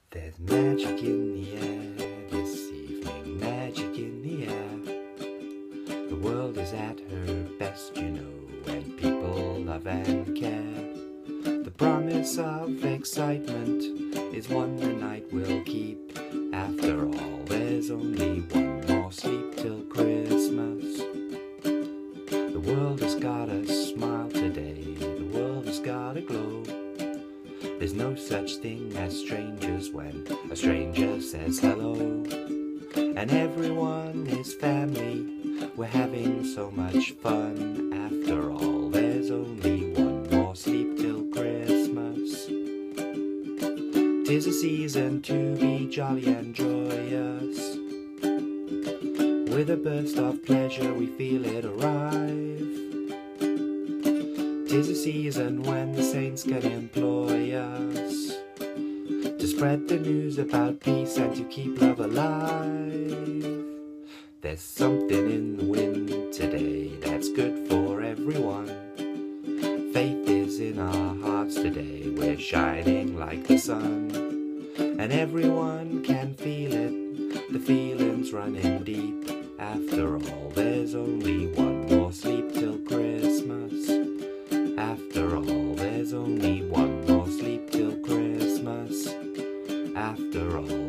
There's magic in the air this evening, magic in the air. The world is at her best, you know, when people love and care. The promise of excitement is one the night will keep. After all, there's only one more sleep till Christmas. The world has got a smile today, the world has got a glow. There's no such thing as strangers when a stranger says hello. And everyone is family, we're having so much fun. After all, there's only one more sleep till Christmas. 'Tis a season to be jolly and joyous. With a burst of pleasure we feel it arrive. 'Tis a season when the saints can employ us to spread the news about peace and to keep love alive. There's something in the wind today that's good for everyone. Faith is in our hearts today, we're shining like the sun. And everyone can feel it, the feeling's running deep. After all, there's only one more sleep till Christmas. After all, there's only one more sleep till Christmas. After all,